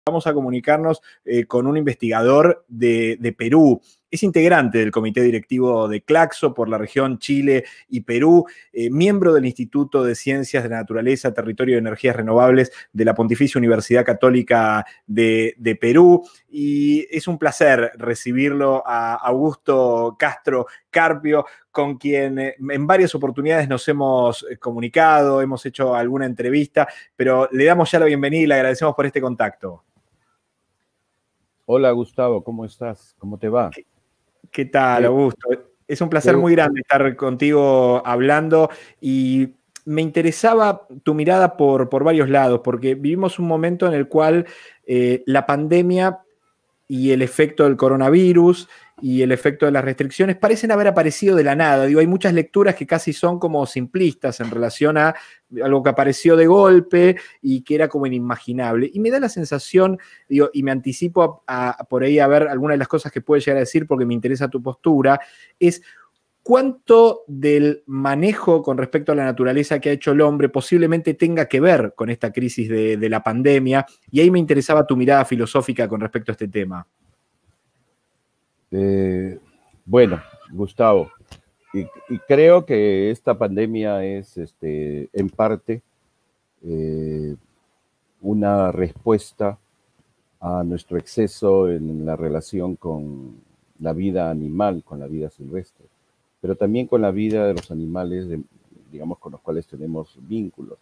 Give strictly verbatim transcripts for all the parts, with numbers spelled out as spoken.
Vamos a comunicarnos eh, con un investigador de, de Perú. Es integrante del comité directivo de Claxo por la región Chile y Perú, eh, miembro del Instituto de Ciencias de la Naturaleza, Territorio y Energías Renovables de la Pontificia Universidad Católica de, de Perú. Y es un placer recibirlo a Augusto Castro Carpio, con quien en varias oportunidades nos hemos comunicado, hemos hecho alguna entrevista, pero le damos ya la bienvenida y le agradecemos por este contacto. Hola Gustavo, ¿cómo estás? ¿Cómo te va? ¿Qué, qué tal, Eh, Augusto? Es un placer eh, muy grande estar contigo hablando y me interesaba tu mirada por, por varios lados, porque vivimos un momento en el cual eh, la pandemia y el efecto del coronavirus y el efecto de las restricciones parecen haber aparecido de la nada. Digo, hay muchas lecturas que casi son como simplistas en relación a algo que apareció de golpe y que era como inimaginable. Y me da la sensación, digo, y me anticipo a, a por ahí a ver algunas de las cosas que puedes llegar a decir porque me interesa tu postura, es ¿cuánto del manejo con respecto a la naturaleza que ha hecho el hombre posiblemente tenga que ver con esta crisis de, de la pandemia? Y ahí me interesaba tu mirada filosófica con respecto a este tema. eh, bueno, Gustavo, y, y creo que esta pandemia es este, en parte eh, una respuesta a nuestro exceso en la relación con la vida animal, con la vida silvestre, pero también con la vida de los animales, de, digamos, con los cuales tenemos vínculos.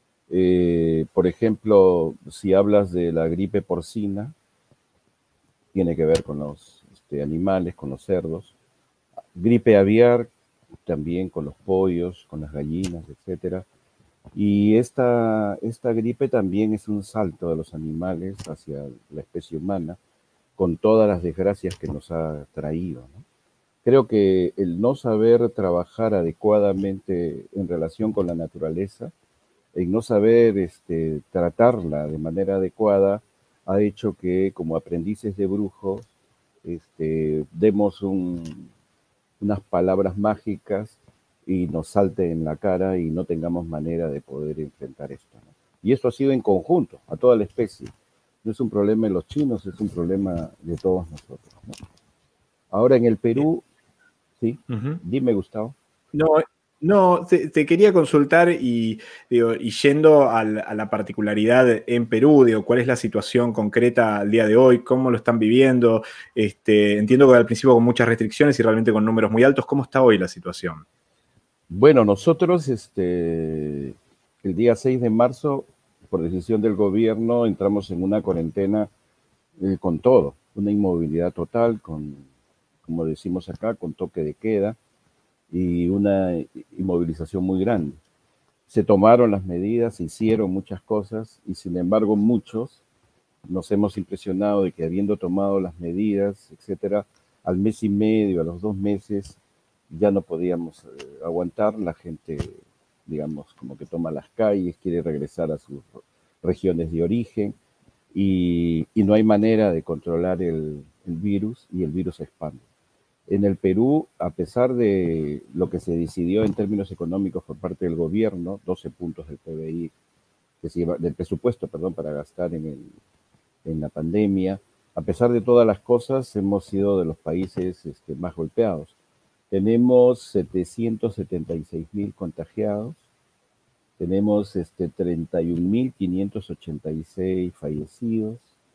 Eh, por ejemplo, si hablas de la gripe porcina, tiene que ver con los este, animales, con los cerdos. Gripe aviar, también con los pollos, con las gallinas, etcétera. Y esta, esta gripe también es un salto de los animales hacia la especie humana, con todas las desgracias que nos ha traído, ¿no? Creo que el no saber trabajar adecuadamente en relación con la naturaleza, el no saber este, tratarla de manera adecuada, ha hecho que como aprendices de brujos este, demos un, unas palabras mágicas y nos salte en la cara y no tengamos manera de poder enfrentar esto, ¿no? Y esto ha sido en conjunto, a toda la especie. No es un problema de los chinos, es un problema de todos nosotros, ¿no? Ahora en el Perú, sí, Uh-huh. dime Gustavo. No, no, te, te quería consultar y, digo, y yendo al, a la particularidad en Perú, digo, ¿cuál es la situación concreta al día de hoy? ¿Cómo lo están viviendo? Este, entiendo que al principio con muchas restricciones y realmente con números muy altos. ¿Cómo está hoy la situación? Bueno, nosotros este, el día seis de marzo, por decisión del gobierno, entramos en una cuarentena eh, con todo, una inmovilidad total, con, como decimos acá, con toque de queda y una inmovilización muy grande. Se tomaron las medidas, se hicieron muchas cosas y sin embargo muchos nos hemos impresionado de que habiendo tomado las medidas, etcétera, al mes y medio, a los dos meses, ya no podíamos eh, aguantar. La gente, digamos, como que toma las calles, quiere regresar a sus regiones de origen y, y no hay manera de controlar el, el virus y el virus se expande. En el Perú, a pesar de lo que se decidió en términos económicos por parte del gobierno, doce puntos del P B I, que se lleva, del presupuesto, perdón, para gastar en, el, en la pandemia, a pesar de todas las cosas, hemos sido de los países este, más golpeados. Tenemos setecientos setenta y seis mil contagiados, tenemos este, treinta y un mil quinientos ochenta y seis fallecidos,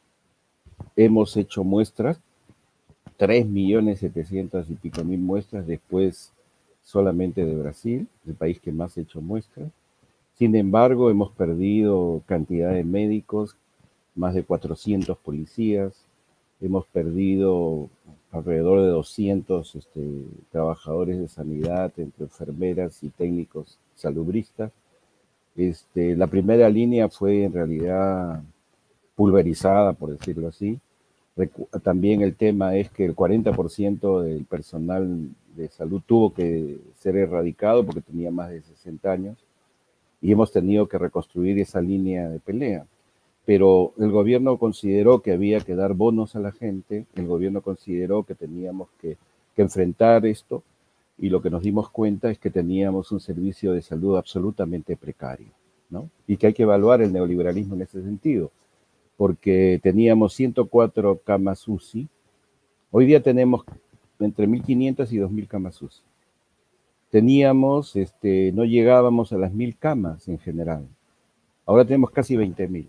hemos hecho muestras, tres millones setecientos y pico mil muestras después solamente de Brasil, el país que más ha hecho muestras. Sin embargo, hemos perdido cantidad de médicos, más de cuatrocientos policías, hemos perdido alrededor de doscientos este, trabajadores de sanidad, entre enfermeras y técnicos salubristas. Este, la primera línea fue en realidad pulverizada, por decirlo así. También el tema es que el cuarenta por ciento del personal de salud tuvo que ser erradicado porque tenía más de sesenta años y hemos tenido que reconstruir esa línea de pelea. Pero el gobierno consideró que había que dar bonos a la gente, el gobierno consideró que teníamos que, que enfrentar esto y lo que nos dimos cuenta es que teníamos un servicio de salud absolutamente precario, ¿no? Y que hay que evaluar el neoliberalismo en ese sentido. porque teníamos ciento cuatro camas U C I. Hoy día tenemos entre mil quinientas y dos mil camas U C I. Teníamos, este, no llegábamos a las mil camas en general. Ahora tenemos casi veinte mil.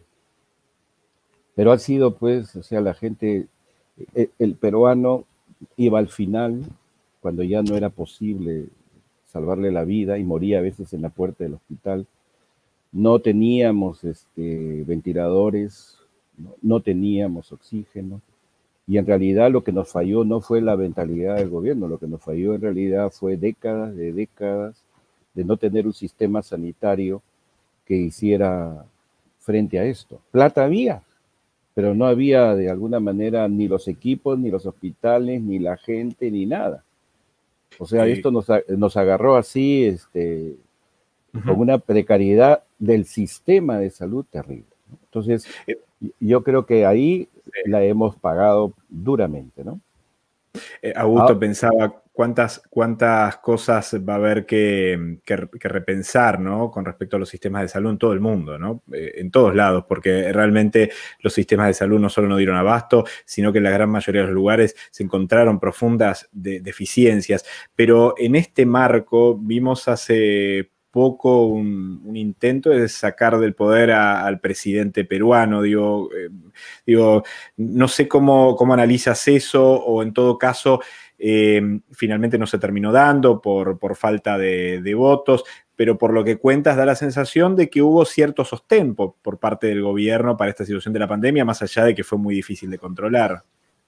Pero ha sido, pues, o sea, la gente, el, el peruano iba al final, cuando ya no era posible salvarle la vida y moría a veces en la puerta del hospital. No teníamos este, ventiladores, no, no teníamos oxígeno. Y en realidad lo que nos falló no fue la mentalidad del gobierno, lo que nos falló en realidad fue décadas de décadas de no tener un sistema sanitario que hiciera frente a esto. Plata había, pero no había de alguna manera ni los equipos, ni los hospitales, ni la gente, ni nada. O sea, sí. Esto nos, nos agarró así, este, uh-huh. con una precariedad del sistema de salud terrible. Entonces, yo creo que ahí sí. la hemos pagado duramente, ¿no? Eh, Augusto ah, pensaba cuántas, cuántas cosas va a haber que, que, que repensar, ¿no? Con respecto a los sistemas de salud en todo el mundo, ¿no? Eh, en todos lados, porque realmente los sistemas de salud no solo no dieron abasto, sino que en la gran mayoría de los lugares se encontraron profundas de, deficiencias. Pero en este marco vimos hace poco un, un intento de sacar del poder a, al presidente peruano. Digo, eh, digo no sé cómo, cómo analizas eso, o en todo caso, eh, finalmente no se terminó dando por, por falta de, de votos, pero por lo que cuentas da la sensación de que hubo cierto sostén por, por parte del gobierno para esta situación de la pandemia, más allá de que fue muy difícil de controlar.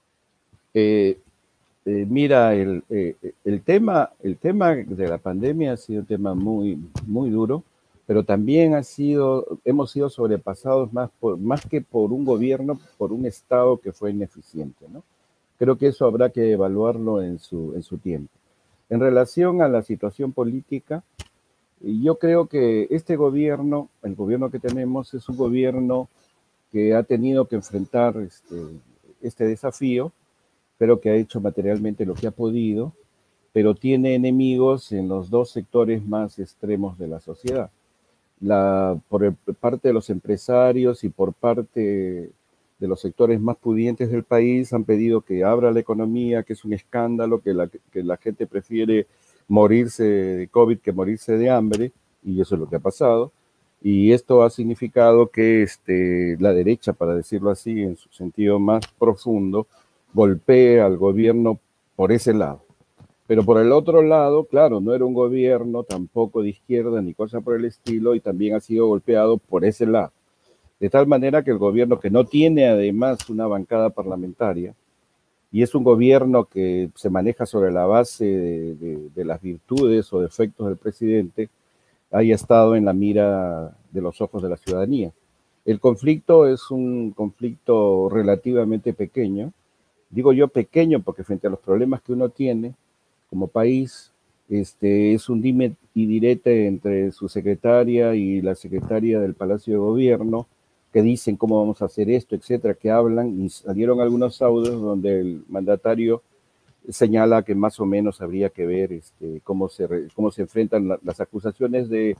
Eh, Eh, mira, el, eh, el, tema, el tema de la pandemia ha sido un tema muy, muy duro, pero también ha sido, hemos sido sobrepasados más, por, más que por un gobierno, por un Estado que fue ineficiente, ¿no? Creo que eso habrá que evaluarlo en su, en su tiempo. En relación a la situación política, yo creo que este gobierno, el gobierno que tenemos, es un gobierno que ha tenido que enfrentar este, este desafío, pero que ha hecho materialmente lo que ha podido, pero tiene enemigos en los dos sectores más extremos de la sociedad. La, por el, parte de los empresarios y por parte de los sectores más pudientes del país han pedido que abra la economía, que es un escándalo, que la, que la gente prefiere morirse de COVID que morirse de hambre, y eso es lo que ha pasado. Y esto ha significado que este, la derecha, para decirlo así, en su sentido más profundo, golpea al gobierno por ese lado. Pero por el otro lado, claro, no era un gobierno tampoco de izquierda ni cosa por el estilo, y también ha sido golpeado por ese lado. De tal manera que el gobierno, que no tiene además una bancada parlamentaria, y es un gobierno que se maneja sobre la base de, de, de las virtudes o defectos del presidente, haya estado en la mira de los ojos de la ciudadanía. El conflicto es un conflicto relativamente pequeño. Digo yo pequeño porque frente a los problemas que uno tiene como país, este, es un dime y direte entre su secretaria y la secretaria del Palacio de Gobierno, que dicen cómo vamos a hacer esto, etcétera, que hablan, y salieron algunos audios donde el mandatario señala que más o menos habría que ver este, cómo, se, cómo se enfrentan la, las acusaciones de,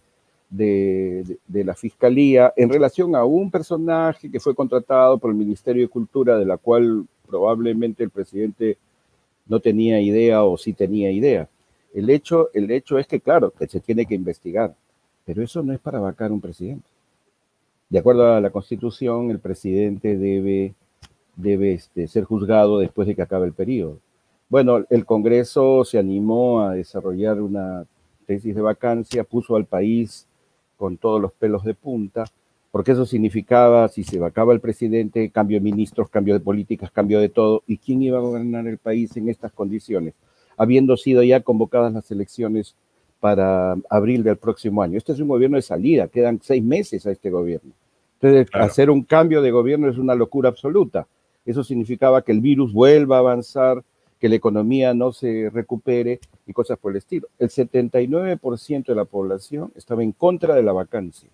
de, de, de la Fiscalía en relación a un personaje que fue contratado por el Ministerio de Cultura, de la cual probablemente el presidente no tenía idea o sí tenía idea. El hecho, el hecho es que, claro, que se tiene que investigar, pero eso no es para vacar a un presidente. De acuerdo a la Constitución, el presidente debe, debe este, ser juzgado después de que acabe el periodo. Bueno, el Congreso se animó a desarrollar una tesis de vacancia, puso al país con todos los pelos de punta, porque eso significaba, si se vacaba el presidente, cambio de ministros, cambio de políticas, cambio de todo. ¿Y quién iba a gobernar el país en estas condiciones? Habiendo sido ya convocadas las elecciones para abril del próximo año. Este es un gobierno de salida, quedan seis meses a este gobierno. Entonces, claro, hacer un cambio de gobierno es una locura absoluta. Eso significaba que el virus vuelva a avanzar, que la economía no se recupere y cosas por el estilo. El setenta y nueve por ciento de la población estaba en contra de la vacancia.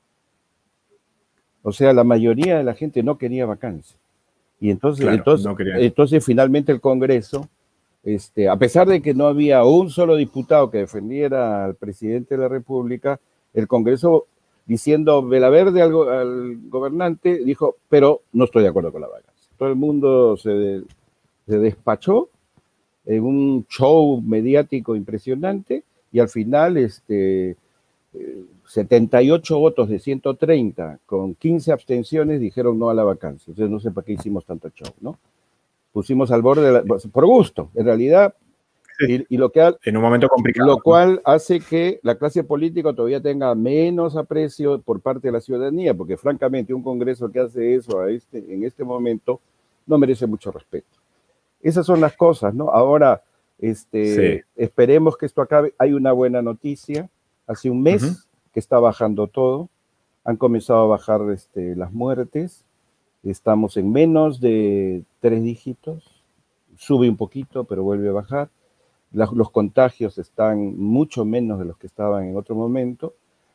O sea, la mayoría de la gente no quería vacancia. Y entonces, claro, entonces, no entonces finalmente el Congreso, este, a pesar de que no había un solo diputado que defendiera al presidente de la República, el Congreso diciendo vela verde al, al gobernante, dijo, pero no estoy de acuerdo con la vacancia. Todo el mundo se, se despachó en un show mediático impresionante y al final este, eh, setenta y ocho votos de ciento treinta con quince abstenciones dijeron no a la vacancia. Entonces no sé para qué hicimos tanto show, ¿no? Pusimos al borde de la, por gusto, en realidad, sí. y, y lo que ha, en un momento complicado. Lo cual ¿no? hace que la clase política todavía tenga menos aprecio por parte de la ciudadanía, porque francamente un Congreso que hace eso a este, en este momento no merece mucho respeto. Esas son las cosas, ¿no? Ahora, este, sí. esperemos que esto acabe. Hay una buena noticia. Hace un mes uh-huh. que está bajando todo. Han comenzado a bajar este, las muertes. Estamos en menos de tres dígitos. Sube un poquito, pero vuelve a bajar. La, los contagios están mucho menos de los que estaban en otro momento.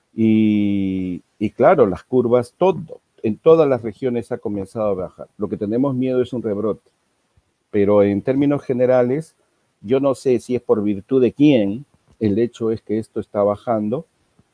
Y, y claro, las curvas, todo, en todas las regiones ha comenzado a bajar. Lo que tenemos miedo es un rebrote. Pero en términos generales, yo no sé si es por virtud de quién, el hecho es que esto está bajando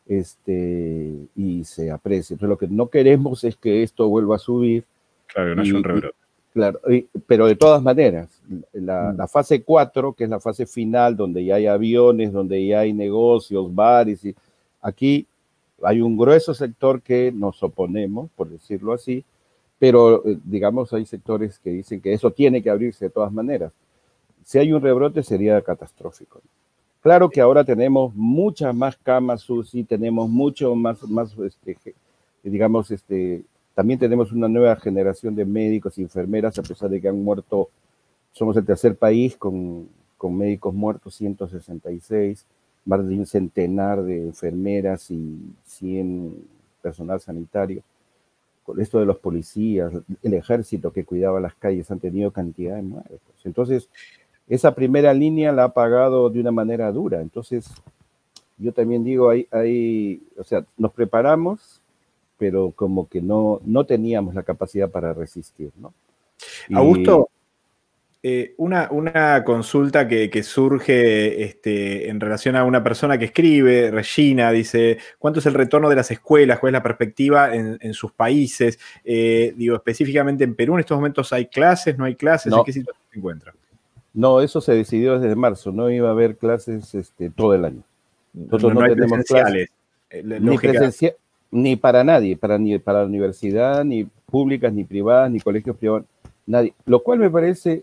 este, y se aprecia. Entonces, lo que no queremos es que esto vuelva a subir. Claro, no hay un rebrote. Claro, y, pero de todas maneras, la, mm. la fase cuatro, que es la fase final, donde ya hay aviones, donde ya hay negocios, bares, y aquí hay un grueso sector que nos oponemos, por decirlo así, pero digamos hay sectores que dicen que eso tiene que abrirse de todas maneras. Si hay un rebrote sería catastrófico. Claro que ahora tenemos muchas más camas U C I, tenemos mucho más, más este, digamos, este, también tenemos una nueva generación de médicos y enfermeras, a pesar de que han muerto, somos el tercer país con, con médicos muertos, ciento sesenta y seis, más de un centenar de enfermeras y cien personal sanitario. Con esto de los policías, el ejército que cuidaba las calles, han tenido cantidad de muertos. Entonces, esa primera línea la ha pagado de una manera dura. Entonces, yo también digo, hay, hay, o sea, nos preparamos, pero como que no, no teníamos la capacidad para resistir, ¿no? Y... Augusto, eh, una, una consulta que, que surge este, en relación a una persona que escribe, Regina, dice, ¿cuánto es el retorno de las escuelas? ¿Cuál es la perspectiva en, en sus países? Eh, digo, específicamente en Perú, ¿en estos momentos hay clases, no hay clases? No. ¿En qué situación se encuentra? No, eso se decidió desde marzo, no iba a haber clases este, todo el año. Nosotros no, no, no tenemos presenciales. Clases, ni, presencia, ni para nadie, para, ni para la universidad, ni públicas, ni privadas, ni colegios privados, nadie. Lo cual me parece...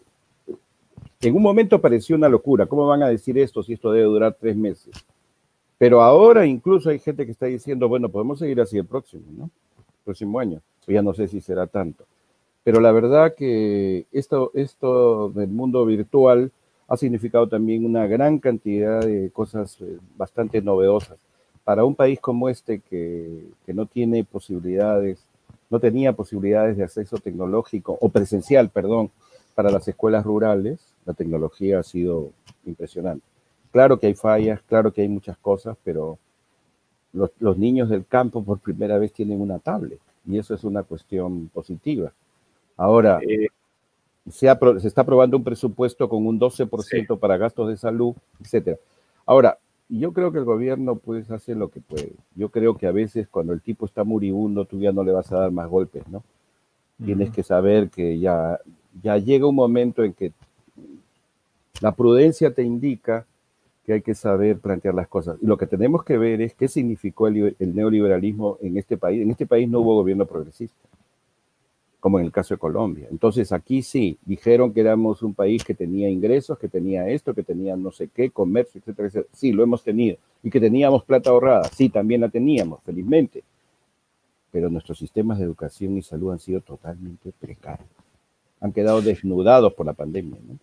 En un momento pareció una locura. ¿Cómo van a decir esto si esto debe durar tres meses? Pero ahora incluso hay gente que está diciendo, bueno, podemos seguir así el próximo, ¿no? El próximo año. Ya no sé si será tanto. Pero la verdad que esto, esto del mundo virtual ha significado también una gran cantidad de cosas bastante novedosas. Para un país como este que, que no tiene posibilidades, no tenía posibilidades de acceso tecnológico, o presencial, perdón, para las escuelas rurales, la tecnología ha sido impresionante. Claro que hay fallas, claro que hay muchas cosas, pero los, los niños del campo por primera vez tienen una tablet, y eso es una cuestión positiva. Ahora, eh, se, ha, se está aprobando un presupuesto con un doce por ciento sí. para gastos de salud, etcétera. Ahora, yo creo que el gobierno pues hace lo que puede. Yo creo que a veces cuando el tipo está moribundo, tú ya no le vas a dar más golpes, ¿no? Uh-huh. Tienes que saber que ya... ya llega un momento en que la prudencia te indica que hay que saber plantear las cosas. Y lo que tenemos que ver es qué significó el, el neoliberalismo en este país. En este país no hubo gobierno progresista, como en el caso de Colombia. Entonces aquí sí, dijeron que éramos un país que tenía ingresos, que tenía esto, que tenía no sé qué, comercio, etcétera, etcétera. Sí, lo hemos tenido. Y que teníamos plata ahorrada. Sí, también la teníamos, felizmente. Pero nuestros sistemas de educación y salud han sido totalmente precarios. Han quedado desnudados por la pandemia, ¿no?